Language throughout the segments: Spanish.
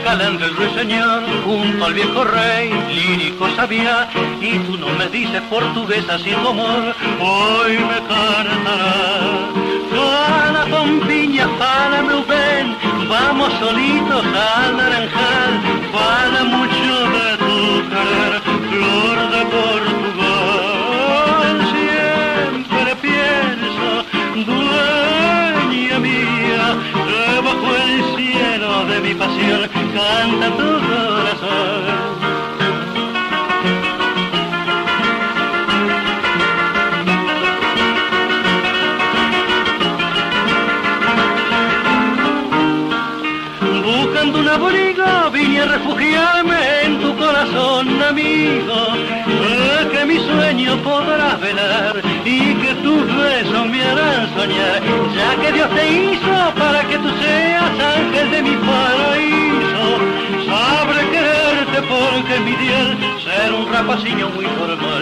galán del ruiseñor, junto al viejo rey, lírico sabía, y tú no me dices portuguesa sin tu amor, hoy me cantarás. Fala con piña, fala meu ben, vamos solitos al naranjal, fala mucho de tu querer, flor de Portugal. Siempre pienso, dueña mía, que bajo el cielo de mi pasión canta tu corazón. Buscando un abrigo vine a refugiarme en tu corazón, amigo, que mi sueño podrás velar y que tus besos me harán soñar, ya que Dios te hizo para que tú seas ángel de mi paraíso. Sabré quererte porque mi diel ser un rapaciño muy formal.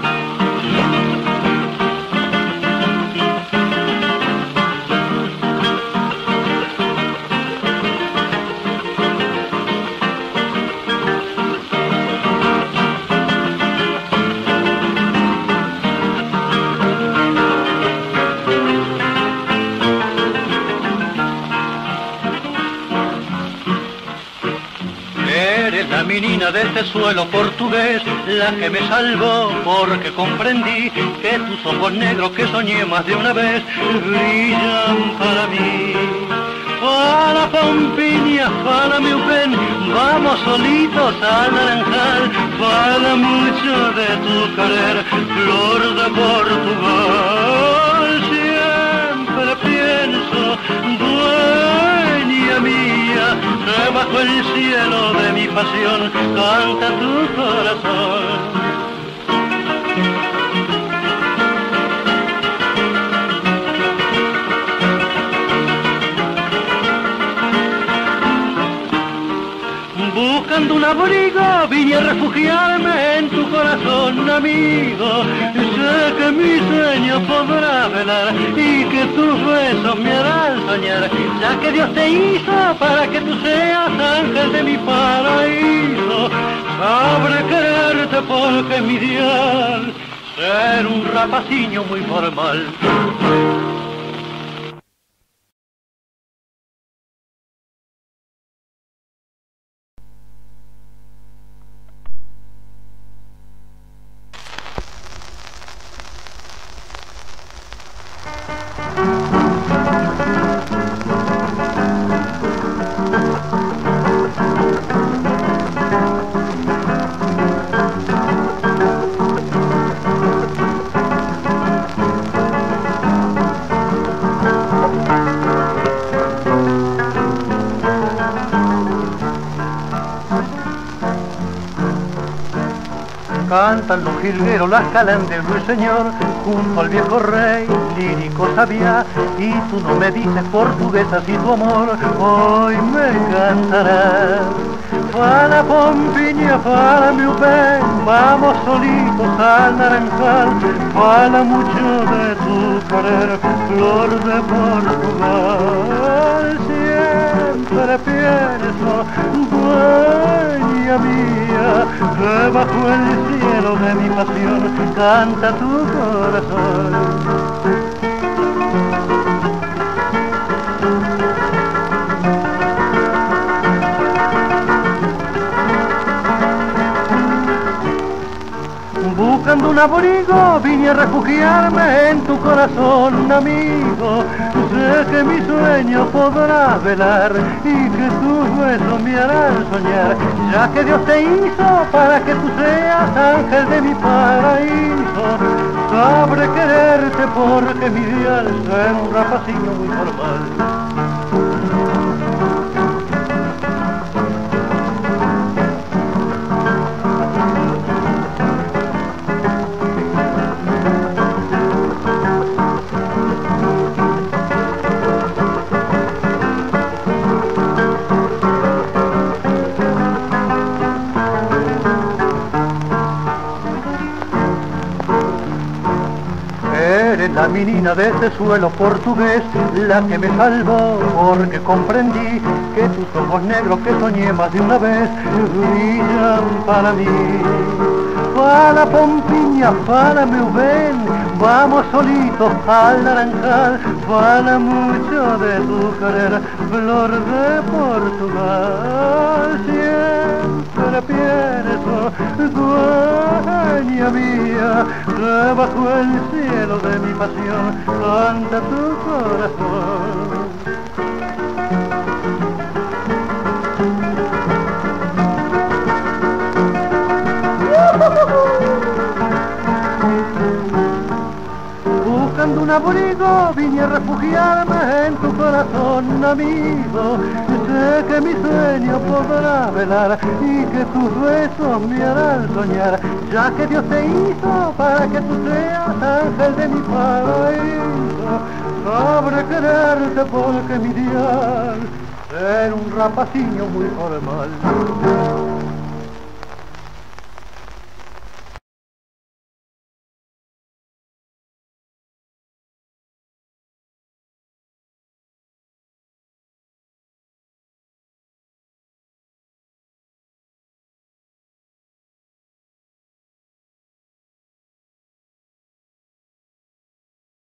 La menina de este suelo portugués, la que me salvó porque comprendí que tus ojos negros que soñé más de una vez brillan para mí. Fala Pompiña, fala mi pen, vamos solitos al naranjal, fala mucho de tu querer, flor de Portugal. Siempre pienso, dueña mía, que bajo el cielo de mi pasión canta tu corazón. Buscando un abrigo vine a refugiarme en tu corazón, amigo. Sé que mi sueño podrá velar y que tus besos me harán soñar, ya que Dios te hizo para que tú seas ángel de mi paraíso. Sabré quererte porque es mi dial ser un rapaciño muy formal. Cantan los jilgueros las calas del ruiseñor, junto al viejo rey, lírico sabía, y tú no me dices portuguesa si tu amor hoy me cantarás. Fala Pompiña, fala meu ben, vamos solitos al naranjal, fala mucho de tu querer, flor de Portugal. Siempre pienso, dueña mía, que bajo el cielo de mi pasión canta tu corazón. Buscando un abrigo vine a refugiarme en tu corazón, amigo. Sé que mi sueño podrá velar y que tus besos me harán soñar, ya que Dios te hizo para que tú seas ángel de mi paraíso. Sabré quererte porque mi dial es un rapaciño muy formal. menina de este suelo portugués, la que me salvó porque comprendí que tus ojos negros que soñé más de una vez brillan para mí. Para Pompiña, para Meubén, vamos solitos al Naranjal, para mucho de tu querer, flor de Portugal. Siempre pienso, dueña mía, que bajo el cielo de mi pasión canta tu corazón. Buscando un abrigo vine a refugiarme en tu corazón, amigo. Sé que mi sueño podrá velar y que tus besos me harán soñar, ya que Dios te hizo para que tú seas ángel de mi paraíso. Sabré quererte porque mi dial era un rapaciño muy formal.